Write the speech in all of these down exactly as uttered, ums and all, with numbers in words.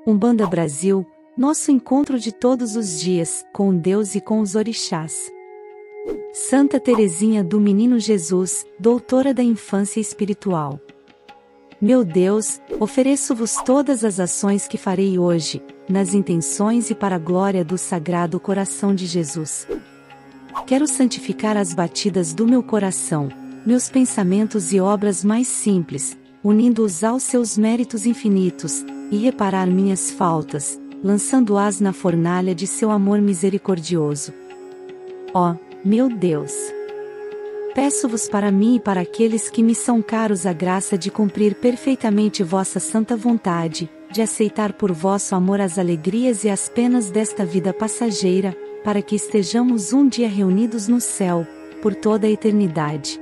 Umbanda Brasil, nosso encontro de todos os dias, com Deus e com os orixás. Santa Teresinha do Menino Jesus, doutora da infância espiritual. Meu Deus, ofereço-vos todas as ações que farei hoje, nas intenções e para a glória do Sagrado Coração de Jesus. Quero santificar as batidas do meu coração, meus pensamentos e obras mais simples, unindo-os aos seus méritos infinitos, e reparar minhas faltas, lançando-as na fornalha de seu amor misericordioso. Ó, meu Deus! Peço-vos para mim e para aqueles que me são caros a graça de cumprir perfeitamente vossa santa vontade, de aceitar por vosso amor as alegrias e as penas desta vida passageira, para que estejamos um dia reunidos no céu, por toda a eternidade.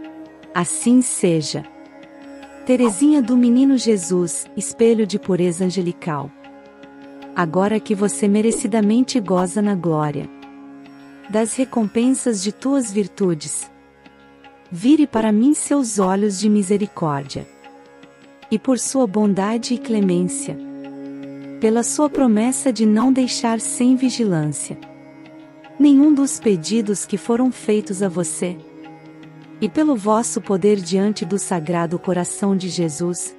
Assim seja. Teresinha do Menino Jesus, espelho de pureza angelical. Agora que você merecidamente goza na glória das recompensas de tuas virtudes, vire para mim seus olhos de misericórdia. E por sua bondade e clemência, pela sua promessa de não deixar sem vigilância nenhum dos pedidos que foram feitos a você, e pelo vosso poder diante do Sagrado Coração de Jesus,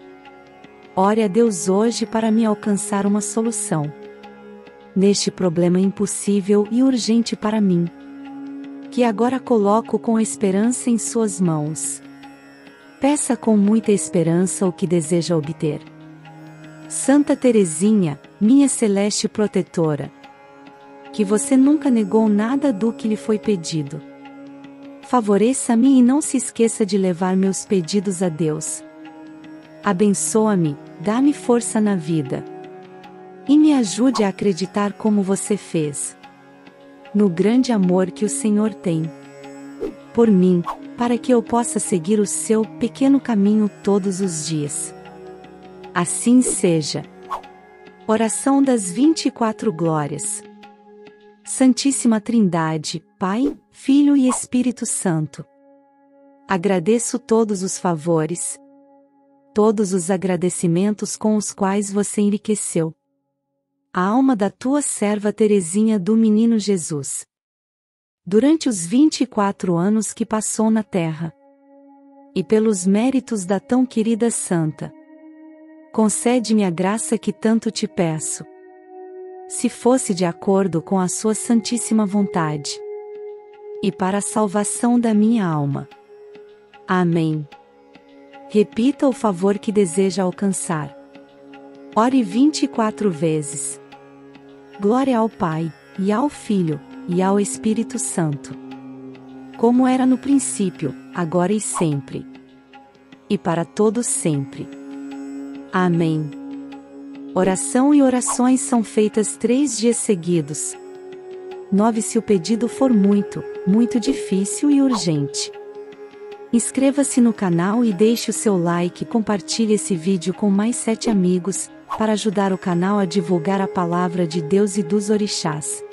ore a Deus hoje para me alcançar uma solução neste problema impossível e urgente para mim, que agora coloco com esperança em suas mãos. Peça com muita esperança o que deseja obter. Santa Teresinha, minha celeste protetora, que você nunca negou nada do que lhe foi pedido. Favoreça-me e não se esqueça de levar meus pedidos a Deus. Abençoa-me, dá-me força na vida. E me ajude a acreditar como você fez no grande amor que o Senhor tem por mim, para que eu possa seguir o seu pequeno caminho todos os dias. Assim seja. Oração das vinte e quatro Glórias. Santíssima Trindade, Pai, Filho e Espírito Santo, agradeço todos os favores, todos os agradecimentos com os quais você enriqueceu a alma da tua serva Teresinha do Menino Jesus, durante os vinte e quatro anos que passou na terra, e pelos méritos da tão querida Santa, concede-me a graça que tanto te peço, se fosse de acordo com a sua santíssima vontade, e para a salvação da minha alma. Amém. Repita o favor que deseja alcançar. Ore vinte e quatro vezes. Glória ao Pai, e ao Filho, e ao Espírito Santo, como era no princípio, agora e sempre, e para todos sempre. Amém. Oração e orações são feitas três dias seguidos. Nove se o pedido for muito, muito difícil e urgente. Inscreva-se no canal e deixe o seu like e compartilhe esse vídeo com mais sete amigos, para ajudar o canal a divulgar a palavra de Deus e dos orixás.